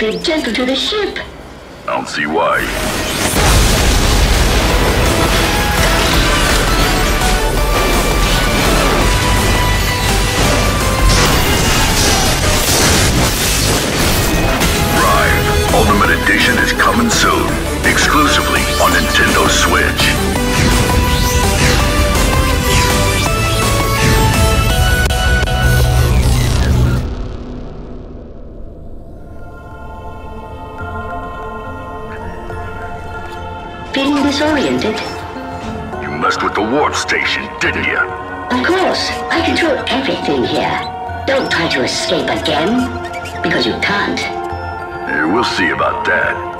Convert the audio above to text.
be gentle to the ship. I don't see why. Rive Ultimate Edition is coming soon, exclusively on Nintendo Switch. Feeling disoriented? You messed with the warp station, didn't you? Of course, I control everything here. Don't try to escape again, because you can't. We'll see about that.